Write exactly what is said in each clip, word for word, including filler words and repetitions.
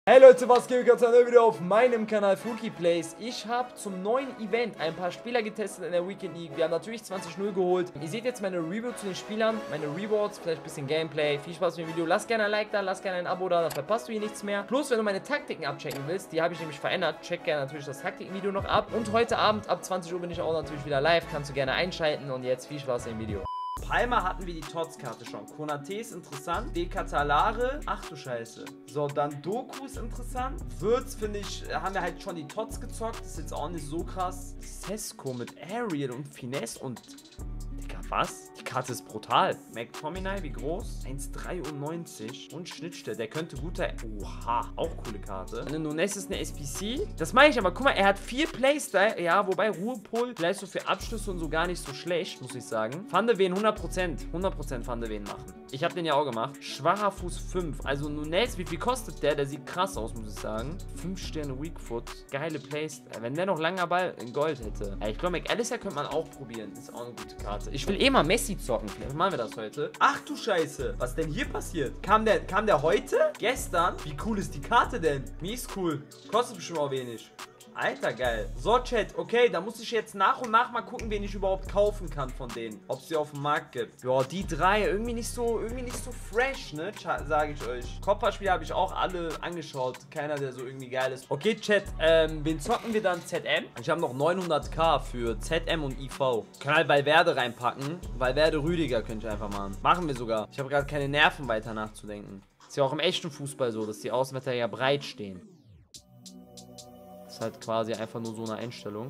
Hey Leute, was geht? Ganz neu wieder auf meinem Kanal Fruki Plays. Ich habe zum neuen Event ein paar Spieler getestet in der Weekend League. Wir haben natürlich zwanzig null geholt. Ihr seht jetzt meine Review zu den Spielern, meine Rewards, vielleicht ein bisschen Gameplay. Viel Spaß mit dem Video. Lass gerne ein Like da, lass gerne ein Abo da, dann verpasst du hier nichts mehr. Plus, wenn du meine Taktiken abchecken willst, die habe ich nämlich verändert. Check gerne natürlich das Taktiken-Video noch ab. Und heute Abend ab zwanzig Uhr bin ich auch natürlich wieder live. Kannst du gerne einschalten und jetzt viel Spaß im Video. Palmer hatten wir die Tots-Karte schon. Konate ist interessant. Dekatalare. Ach du Scheiße. So, dann Doku ist interessant. Würz, finde ich, haben wir halt schon die Tots gezockt. Das ist jetzt auch nicht so krass. Sesko mit Ariel und Finesse und... Digga, was? Die Karte ist brutal. McTominay, wie groß? eins Komma dreiundneunzig. Und Schnittstelle. Der könnte guter... Oha, auch coole Karte. Eine Nunes ist eine S P C. Das meine ich aber. Guck mal, er hat viel Playstyle. Ja, wobei Ruhepol vielleicht so für Abschlüsse und so gar nicht so schlecht, muss ich sagen. Van de Ven hundert Prozent. hundert Prozent Van de Ven machen. Ich habe den ja auch gemacht. Schwacher Fuß fünf. Also Nunes, wie viel kostet der? Der sieht krass aus, muss ich sagen. fünf Sterne Weakfoot. Geile Playstyle. Wenn der noch langer Ball in Gold hätte. Ja, ich glaube, McAllister könnte man auch probieren. Ist auch eine gute Karte. Ich will eh mal Messi zocken. Vielleicht machen wir das heute. Ach du Scheiße. Was denn hier passiert? Kam der, kam der heute? Gestern? Wie cool ist die Karte denn? Mies cool. Kostet bestimmt auch wenig. Alter, geil. So, Chat, okay, da muss ich jetzt nach und nach mal gucken, wen ich überhaupt kaufen kann von denen. Ob es die auf dem Markt gibt. Ja, die drei, irgendwie nicht so, irgendwie nicht so fresh, ne, sage ich euch. Kopfballspiele habe ich auch alle angeschaut. Keiner, der so irgendwie geil ist. Okay, Chat, ähm, wen zocken wir dann? Z M? Ich habe noch neunhunderttausend für Z M und I V. Ich kann halt Valverde reinpacken. Valverde Rüdiger könnte ich einfach machen. Machen wir sogar. Ich habe gerade keine Nerven, weiter nachzudenken. Ist ja auch im echten Fußball so, dass die Außenwetter ja breit stehen. Ist halt quasi einfach nur so eine Einstellung.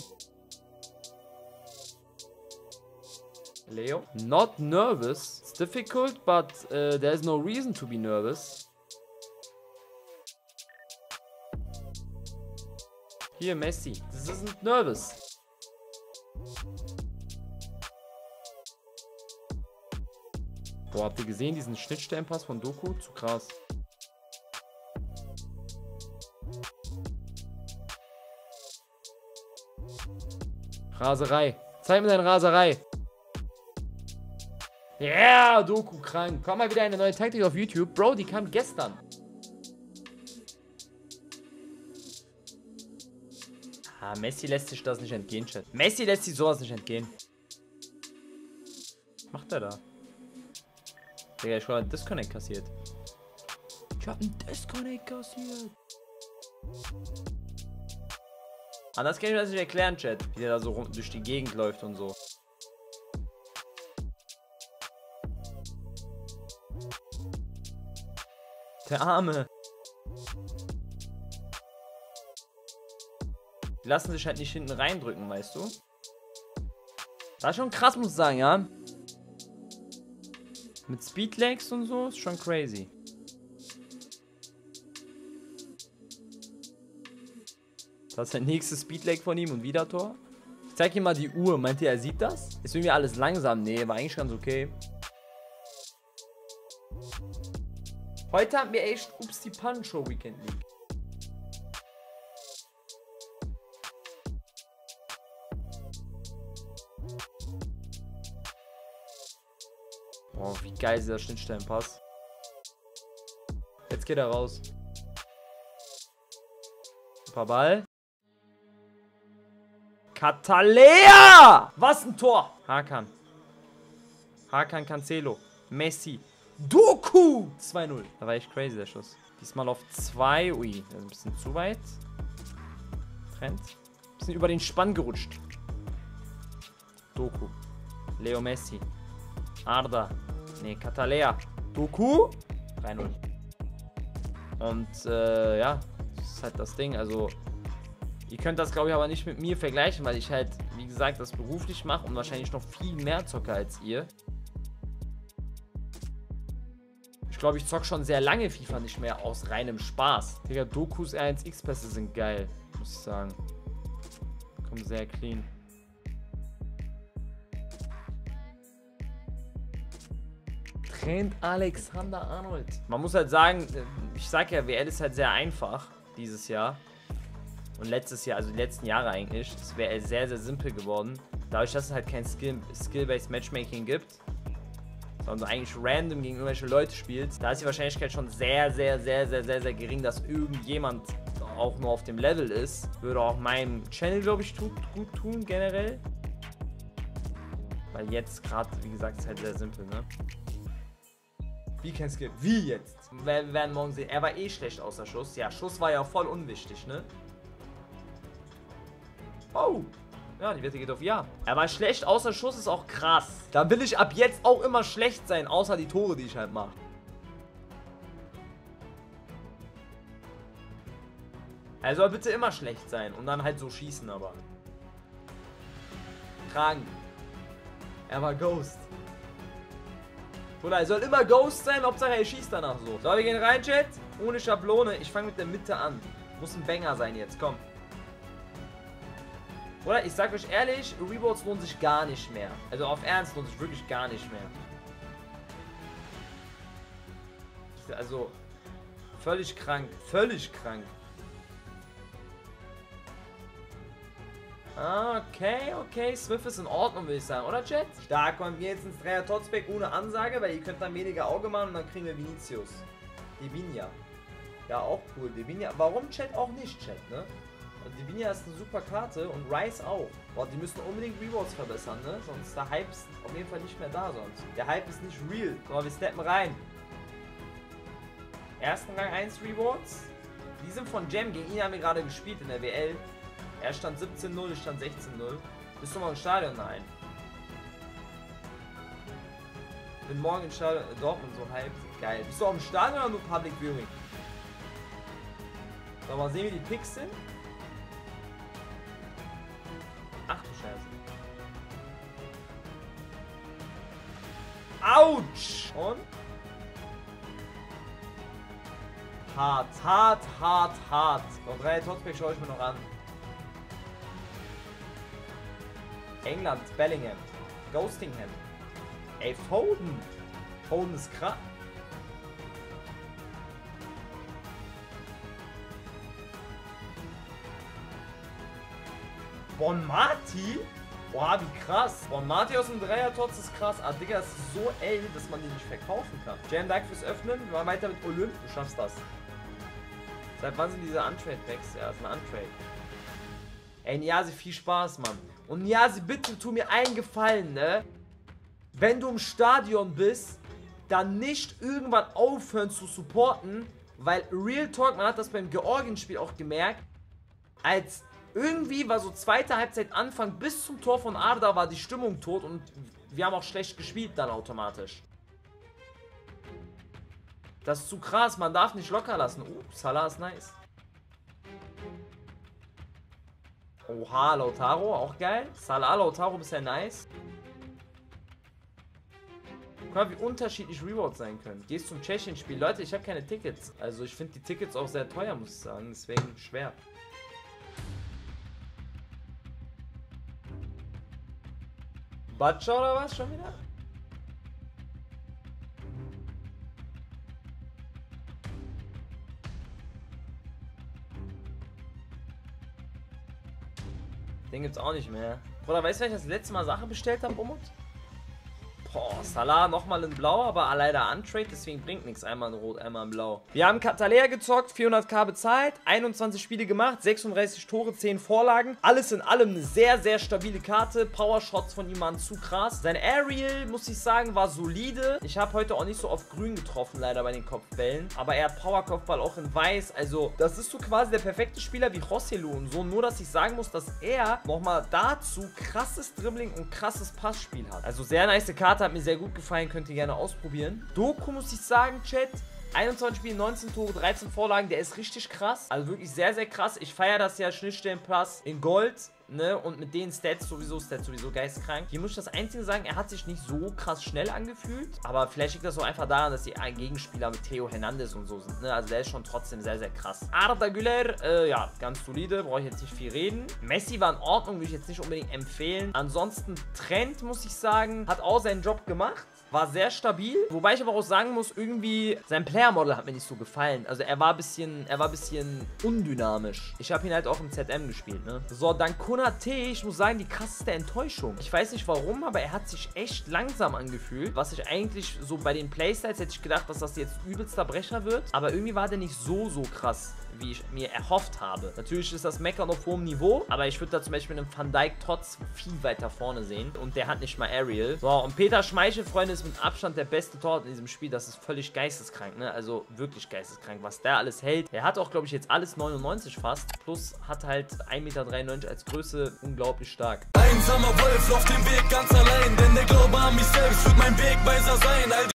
Leo. Not nervous. It's difficult, but uh, there's no reason to be nervous. Hier, Messi. This isn't nervous. Boah, habt ihr gesehen, diesen Schnittstellenpass von Doku? Zu krass. Raserei. Zeig mir deine Raserei. Ja, yeah, Doku krank. Komm mal wieder eine neue Taktik auf YouTube. Bro, die kam gestern. Ah, Messi lässt sich das nicht entgehen, Chat. Messi lässt sich sowas nicht entgehen. Was macht er da? Digga, ich habe einen Disconnect kassiert. Ich hab einen Disconnect kassiert. Anders kann ich mir das nicht erklären, Chat. Wie der da so rum durch die Gegend läuft und so. Der Arme. Die lassen sich halt nicht hinten reindrücken, weißt du? Das ist schon krass, muss ich sagen, ja. Mit Speedlegs und so ist schon crazy. Das ist der nächste Speedleg von ihm und wieder Tor. Ich zeig ihm mal die Uhr. Meint ihr, er sieht das? Ist irgendwie alles langsam. Nee, war eigentlich ganz okay. Heute haben wir echt Ups die Pancho Weekend League. Boah, wie geil ist dieser Schnittstellenpass. Jetzt geht er raus. Super Ball. Catalea! Was ein Tor! Hakan. Hakan Cancelo. Messi. Doku! zwei null. Da war echt crazy, der Schuss. Diesmal auf zwei. Ui, das ist ein bisschen zu weit. Trend. Ein bisschen über den Spann gerutscht. Doku. Leo Messi. Arda. Ne, Catalea. Doku. drei null. Und, äh, ja. Das ist halt das Ding. Also... Ihr könnt das, glaube ich, aber nicht mit mir vergleichen, weil ich halt, wie gesagt, das beruflich mache und wahrscheinlich noch viel mehr zocke als ihr. Ich glaube, ich zocke schon sehr lange FIFA nicht mehr aus reinem Spaß. Digga, Dokus R eins X-Pässe sind geil, muss ich sagen. Kommen sehr clean. Trent Alexander-Arnold. Man muss halt sagen, ich sag ja, W L ist halt sehr einfach dieses Jahr. Und letztes Jahr, also die letzten Jahre eigentlich, das wäre sehr, sehr simpel geworden. Dadurch, dass es halt kein Skill, Skill-Based Matchmaking gibt, sondern du eigentlich random gegen irgendwelche Leute spielst, da ist die Wahrscheinlichkeit schon sehr, sehr, sehr, sehr, sehr, sehr gering, dass irgendjemand auch nur auf dem Level ist. Würde auch meinem Channel, glaube ich, tut, gut tun, generell. Weil jetzt gerade, wie gesagt, ist halt sehr simpel, ne? Wie kein Skill? Wie jetzt? Wir werden morgen sehen. Er war eh schlecht außer Schuss. Ja, Schuss war ja voll unwichtig, ne? Oh! Ja, die Wette geht auf Ja. Er war schlecht außer Schuss, ist auch krass. Da will ich ab jetzt auch immer schlecht sein, außer die Tore, die ich halt mache. Er soll bitte immer schlecht sein und dann halt so schießen, aber. Krank. Er war Ghost. Oder er soll immer Ghost sein, Hauptsache er schießt danach so. So, wir gehen rein, Chat. Ohne Schablone. Ich fange mit der Mitte an. Muss ein Banger sein jetzt, komm. Oder ich sag euch ehrlich, Rewards lohnen sich gar nicht mehr. Also auf Ernst lohnt sich wirklich gar nicht mehr. Also völlig krank, völlig krank. Okay, okay, Swift ist in Ordnung, würde ich sagen, oder Chat? Da kommen wir jetzt ins Dreier Totsback ohne Ansage, weil ihr könnt dann weniger Auge machen und dann kriegen wir Vinicius. Divinia. Ja, auch cool. Divinia. Warum Chat auch nicht, Chat, ne? Divinia ist eine super Karte und Rice auch. Boah, die müssen unbedingt Rewards verbessern, ne? Sonst ist der Hype auf jeden Fall nicht mehr da sonst. Der Hype ist nicht real. So, wir steppen rein. Ersten Rang eins Rewards. Die sind von Gem. Gegen ihn haben wir gerade gespielt in der W L. Er stand siebzehn null, ich stand sechzehn null. Bist du mal im Stadion? Nein. Bin morgen im Stadion in Dortmund so hyped. Geil. Bist du auch im Stadion oder nur Public Viewing? So, mal sehen, wie die Picks sind. Ach du Scheiße. Autsch! Und? Hart, hart, hart, hart. So, drei Totsback schaue ich mir noch an. England, Bellingham, Ghostingham. Ey, Foden. Foden ist krass. Bon Marti? Boah, wie krass. Bon Marti aus dem Dreier-Tots ist krass. Ah, Digga, das ist so ey, dass man die nicht verkaufen kann. Jam, danke fürs Öffnen. Wir machen weiter mit Olymp. Du schaffst das. Seit wann sind diese Untrade-Packs? Ja, das ist ein Untrade. Ey, Niasi, viel Spaß, Mann. Und Niasi, bitte tu mir einen Gefallen, ne? Wenn du im Stadion bist, dann nicht irgendwann aufhören zu supporten, weil Real Talk, man hat das beim Georgien-Spiel auch gemerkt, als irgendwie war so zweite Halbzeit Anfang bis zum Tor von Arda war die Stimmung tot und wir haben auch schlecht gespielt dann automatisch. Das ist zu krass, man darf nicht locker lassen. Uh, Salah ist nice. Oha, Lautaro, auch geil. Salah, Lautaro, bisher nice. Guck mal, wie unterschiedlich Rewards sein können. Gehst zum Tschechien-Spiel. Leute, ich habe keine Tickets. Also ich finde die Tickets auch sehr teuer, muss ich sagen. Deswegen schwer. Batscha oder was? Schon wieder? Den gibt's auch nicht mehr. Bruder, weißt du, wenn ich das letzte Mal Sachen bestellt habe, Umut? Boah, Salah nochmal in Blau, aber leider Untrade, deswegen bringt nichts. Einmal in Rot, einmal in Blau. Wir haben Katalea gezockt, vierhunderttausend bezahlt, einundzwanzig Spiele gemacht, sechsunddreißig Tore, zehn Vorlagen. Alles in allem eine sehr, sehr stabile Karte. Powershots von ihm waren zu krass. Sein Aerial, muss ich sagen, war solide. Ich habe heute auch nicht so oft grün getroffen, leider bei den Kopfbällen. Aber er hat Powerkopfball auch in weiß. Also, das ist so quasi der perfekte Spieler wie Rosselu und so. Nur, dass ich sagen muss, dass er nochmal dazu krasses Dribbling und krasses Passspiel hat. Also, sehr nice Karte. Hat mir sehr gut gefallen, könnt ihr gerne ausprobieren. Doku muss ich sagen, Chat, einundzwanzig Spiele, neunzehn Tore, dreizehn Vorlagen, der ist richtig krass. Also wirklich sehr, sehr krass. Ich feiere das ja, Schnittstellen Plus in Gold, ne, und mit den Stats sowieso, Stats sowieso geistkrank. Hier muss ich das Einzige sagen, er hat sich nicht so krass schnell angefühlt, aber vielleicht liegt das auch einfach daran, dass die Gegenspieler mit Theo Hernandez und so sind, ne, also der ist schon trotzdem sehr, sehr krass. Arda Güler, äh, ja, ganz solide, brauche ich jetzt nicht viel reden. Messi war in Ordnung, würde ich jetzt nicht unbedingt empfehlen. Ansonsten Trent, muss ich sagen, hat auch seinen Job gemacht. War sehr stabil, wobei ich aber auch sagen muss, irgendwie sein Player-Model hat mir nicht so gefallen. Also er war ein bisschen, er war ein bisschen undynamisch. Ich habe ihn halt auch im Z M gespielt, ne? So, dann Konate, ich muss sagen, die krasseste Enttäuschung. Ich weiß nicht warum, aber er hat sich echt langsam angefühlt. Was ich eigentlich so bei den Playstyles hätte ich gedacht, dass das jetzt übelster Brecher wird. Aber irgendwie war der nicht so, so krass, wie ich mir erhofft habe. Natürlich ist das Meckern auf hohem Niveau, aber ich würde da zum Beispiel einen Van Dijk trotz viel weiter vorne sehen. Und der hat nicht mal Ariel. So, und Peter Schmeichel, Freunde, ist mit Abstand der beste Torwart in diesem Spiel. Das ist völlig geisteskrank, ne? Also wirklich geisteskrank, was der alles hält. Er hat auch, glaube ich, jetzt alles neunundneunzig fast. Plus hat halt ein Meter dreiundneunzig als Größe, unglaublich stark. Einsamer Wolf auf dem Weg ganz allein, denn der Glaube an mich selbst wird mein Wegweiser sein.